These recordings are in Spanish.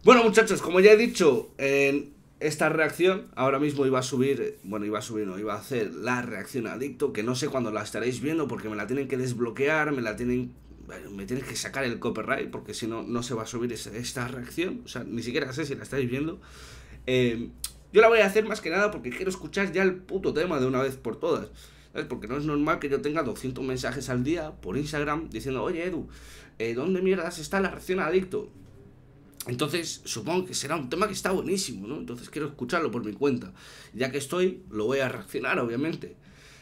Bueno, muchachos, como ya he dicho, en esta reacción ahora mismo iba a subir, bueno, no, iba a hacer la reacción a Adicto, que no sé cuándo la estaréis viendo porque me la tienen que desbloquear, bueno, me tienen que sacar el copyright porque si no, no se va a subir esta reacción, o sea, ni siquiera sé si la estáis viendo. Eh, yo la voy a hacer más que nada porque quiero escuchar ya el puto tema de una vez por todas. ¿Sabes? Porque no es normal que yo tenga 200 mensajes al día por Instagram diciendo, oye Edu, ¿dónde mierdas está la reacción a Adicto? Entonces, supongo que será un tema que está buenísimo, ¿no? Entonces quiero escucharlo por mi cuenta. Ya que estoy, lo voy a reaccionar, obviamente.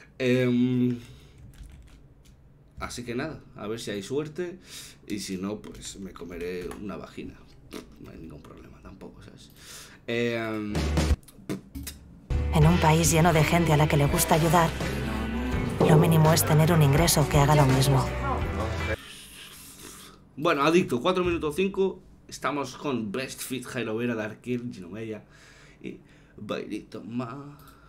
Así que nada, a ver si hay suerte. Y si no, pues me comeré una vagina. No hay ningún problema tampoco, ¿sabes? En un país lleno de gente a la que le gusta ayudar, lo mínimo es tener un ingreso que haga lo mismo. Bueno, Adicto, 4 minutos 5. Estamos con Best Fit, Jairo Vera, Darkill, Ginomeya y Bailito más.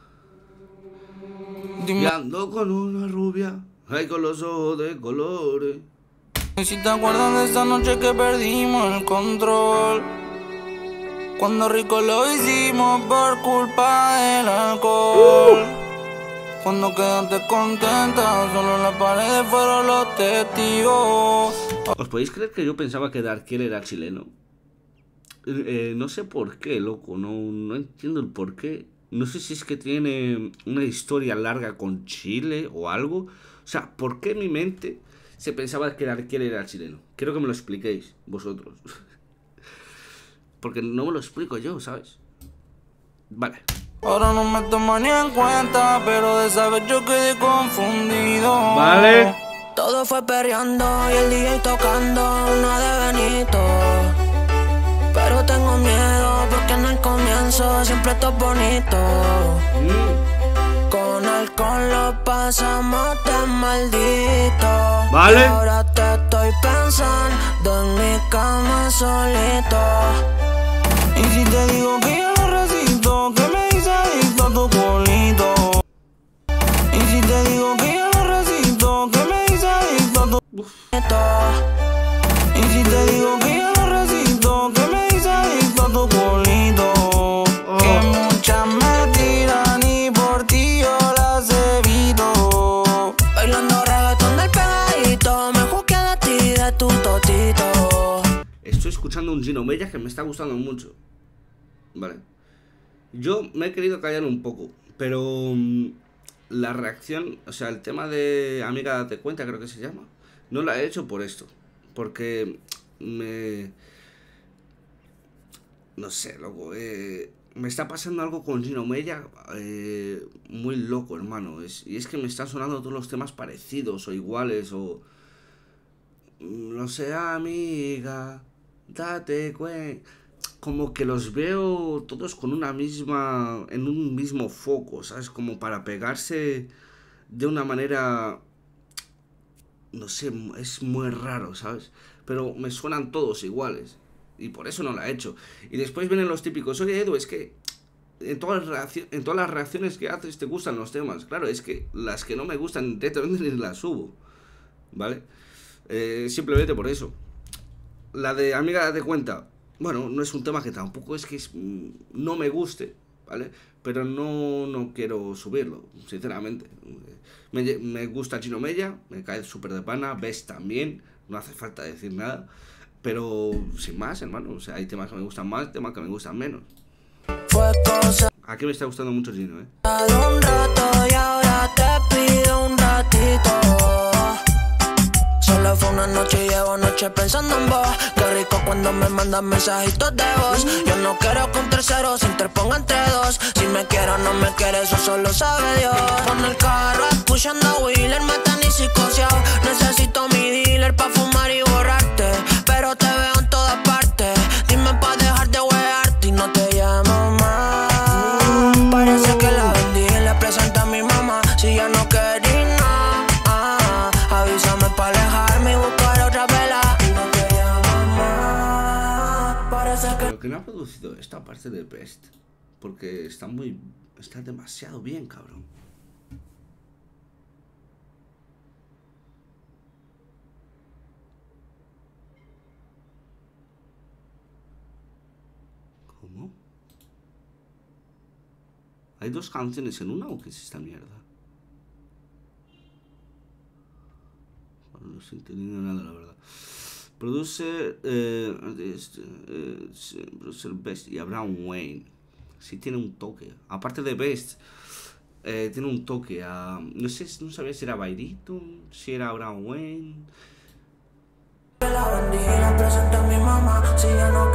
Y ando con una rubia, ay, con los ojos de colores. Si te acuerdas de esa noche que perdimos el control, cuando rico lo hicimos por culpa del alcohol. Cuando quedaste contenta, solo las paredes fueron los testigos. ¿Os podéis creer que yo pensaba que Darkiel era chileno? No sé por qué, loco, no entiendo el por qué. No sé si es que tiene una historia larga con Chile o algo. O sea, ¿por qué en mi mente se pensaba que Darkiel era chileno? Quiero que me lo expliquéis, vosotros. Porque no me lo explico yo, ¿sabes? Vale. Ahora no me tomo ni en cuenta, pero de esa vez yo quedé confundido. Vale. Todo fue perreando y el DJ tocando una de Benito. Pero tengo miedo porque en el comienzo siempre esto es bonito. Con alcohol lo pasamos de maldito. Vale. Y ahora te estoy pensando en mi cama solito. Y si te digo que yo lo recito, que me hice adicto a tu colito. Y si te digo que yo lo recito, que me hice adicto a tu colito. Y si te digo que yo lo recito, que me hice adicto a tu colito. Que muchas me tiran y por ti yo las evito. Bailando reggaetón del pegadito, me juzgué de ti, de tu totito. Estoy escuchando un Ginomeya que me está gustando mucho. Vale. Yo me he querido callar un poco, pero la reacción, o sea, el tema de Amiga Date Cuenta, creo que se llama, no la he hecho por esto. Porque no sé, loco, me está pasando algo con Ginomeya muy loco, hermano. Y es que me están sonando todos los temas parecidos o iguales o... No sé, amiga, date cuenta. Como que los veo todos con una misma... en un mismo foco, ¿sabes? Como para pegarse de una manera... No sé, es muy raro, ¿sabes? Pero me suenan todos iguales. Y por eso no la he hecho. Y después vienen los típicos, oye Edu, es que en todas las reacciones que haces te gustan los temas. Claro, es que las que no me gustan directamente ni las subo, ¿vale? Simplemente por eso. La de Amiga Date Cuenta, bueno, no es un tema que tampoco es que no me guste, ¿vale? Pero no quiero subirlo, sinceramente. Me gusta Chino Mella, me cae súper de pana, Ves también, no hace falta decir nada. Pero sin más, hermano, o sea, hay temas que me gustan más, temas que me gustan menos. Fue cosa Aquí me está gustando mucho Gino, de un rato y ahora te pido un ratito. Solo fue una noche y llevo noche pensando en vos. Qué rico cuando me mandan mensajitos de voz. Yo no quiero con terceros, se interponga entre dos. Si me quiero o no me quiere, eso solo sabe Dios. Con el carro escuchando a Wheeler, me tan y psicoseado. Necesito mi dealer pa' fumar y borrarte, pero te veo en todas partes. Dime pa' dejar de huearte y no te llamo más. Parece que la vendí y le presenté a mi mamá. Si ya no quería nada, avísame pa' alejarme y buscar otra vela. Y no te llamo más. Parece que... Pero que no ha producido esta parte de Best, porque está demasiado bien, cabrón. ¿Cómo? ¿Hay dos canciones en una o qué es esta mierda? No estoy entendiendo nada, la verdad. Producer Best y Abraham Wayne. Sí tiene un toque. Aparte de Best, tiene un toque a... No sé, no sabía si era Byriton, si era Abraham Wayne. La bandera presenta a mi mamá, si ya no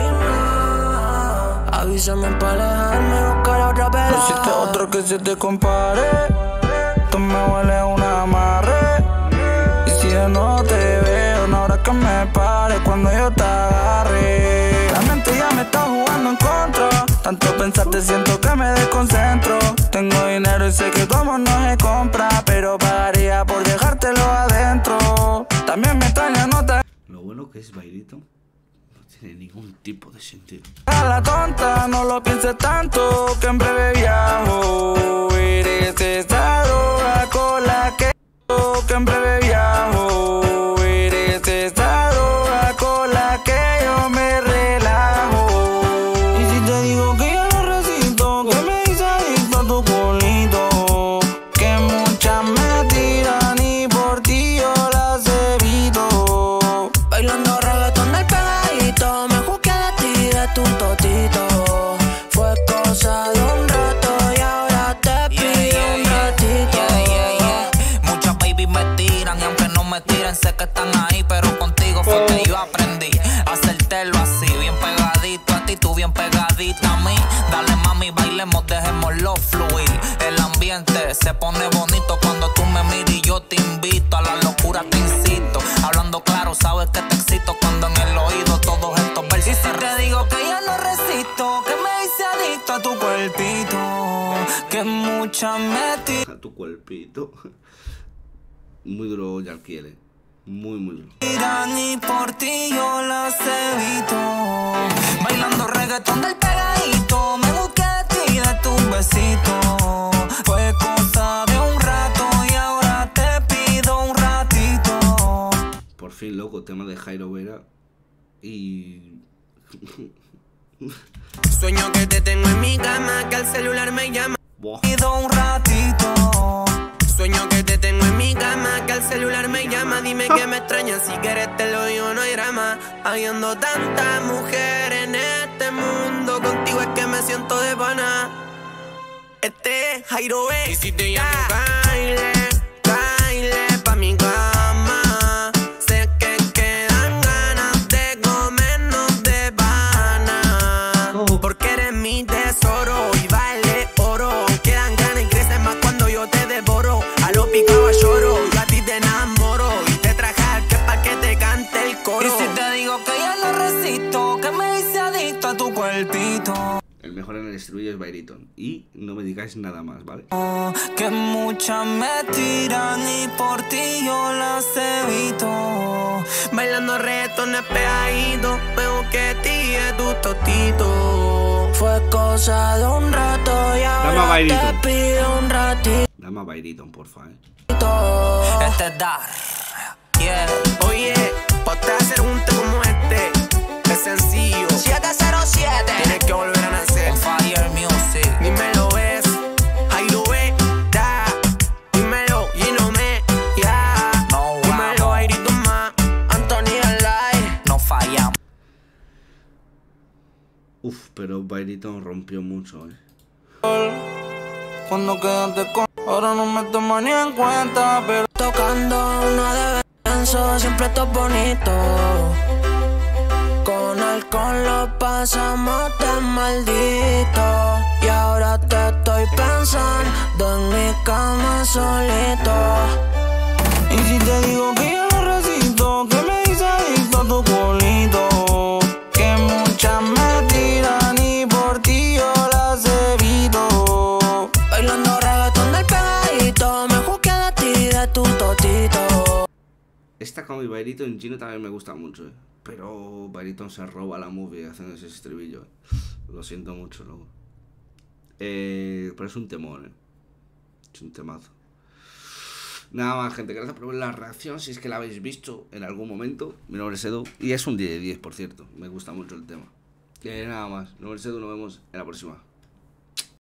quería. Avísame para alejarme, buscar a otra pelada. No existe otro que se te compare. Tú me hueles un amarre. Y si yo no te veo, no habrá que me pare cuando yo te agarre. La mente ya me está jugando en contra. Tanto pensar te siento que me desconcentro. Tengo dinero y sé que tu amor no se compra, pero pagaría por dejártelo adentro. También me extraña, no te... Lo bueno que es Byriton no tiene ningún tipo de sentido. A la tonta, no lo pienses tanto, que en breve viajo. Eres esa droga con la que en breve viajo. Eres esa droga con la que yo me relajo. Y si te digo que yo no resisto, que me hice adicto a tu culito, que muchas me tiran y por ti yo las evito. Bailando reggaetón del pegadito, me juzgué de ti, de tu totito. Fue cosa de un rato y ahora te pido un ratito. Muchas babies me tiran y aunque no me tiren sé que están ahí, pero contigo fue que yo aprendí a hacértelo así, bien pegadito a ti, tú bien pegadita a mí. Dale mami, bailemos, dejémoslo fluir. El ambiente se pone bonito cuando tú me miras y yo te invito a la locura, te incito. Hablando claro, sabes que te excito cuando en el oído todos estos versos. Y si te digo que ya no resisto, que me hice adicto a tu cuerpito, que muchas me A tu cuerpito. Muy duro Yarkiel, muy duro. tiran y por ti yo las evito. Bailando reggaetón del pegadito, me busqué de ti, de tu besito. Fue cosa de un rato y ahora te pido un ratito. Por fin, loco, tema de Jairo Vera. Y... Sueño que te tengo en mi cama, que al celular me llama. Buah. Pido un ratito. Sueño que te tengo en mi cama, que al celular me llama. Dime que me extrañas, si quieres te lo digo, no hay drama. Habiendo tantas mujeres en este mundo, contigo es que me siento de pana. Este es Jairo B. Y si te llamo baile, baile pa' mi cama. Sé que quedan ganas de comernos de pana. Porque eres mi tesoro y vale oro. Quedan ganas y crecen más cuando yo te devoro. A lo picado lloro, yo a ti te enamoro. Y te traje al que pa' que te cante el coro. Y si te digo que ya no resisto, que me hice adicto a tu cuerpito, El mejor en el estribillo es Byriton. Y no me digáis nada más, ¿vale? que muchas me tiran y por ti yo las evito. Bailando reggaetón pegadito, me busqué de ti de tu totito. Fue cosa de un rato y Dame a ahora Byriton. te pido un ratito. Dame a Byriton, porfa, Este es Dar. Yeah. Oye, pa' te hacer un tema como este, es sencillo. 707, tienes que volver a nacer. On Fire Music. Dímelo ves, ahí lo ve, da. Dímelo, y no me, ya. No, Dímelo, vamos. Airito más, Anthony al aire. No fallamos. Uf, pero Byriton rompió mucho, Cuando quedaste con... Ahora no me tomo ni en cuenta, pero... Tocando una de Benzo, siempre esto es bonito. Con alcohol lo pasamos de maldito. Y ahora te estoy pensando en mi cama solito. Y si te digo que yo no resisto, que me hice adicto a tu culito, que muchas me tiran y por ti yo las evito. Bailando reggaetón del pegadito, me juzgué de ti, de tu totito. Esta con mi Byriton Gino también me gusta mucho, pero Byriton se roba la movie haciendo ese estribillo. Lo siento mucho, loco. Pero es un temor, es un temazo. Nada más, gente, gracias por ver la reacción. Si es que la habéis visto en algún momento. Mi nombre es Edu y es un 10 de 10, por cierto. Me gusta mucho el tema. Nada más. No me sé, nos vemos en la próxima.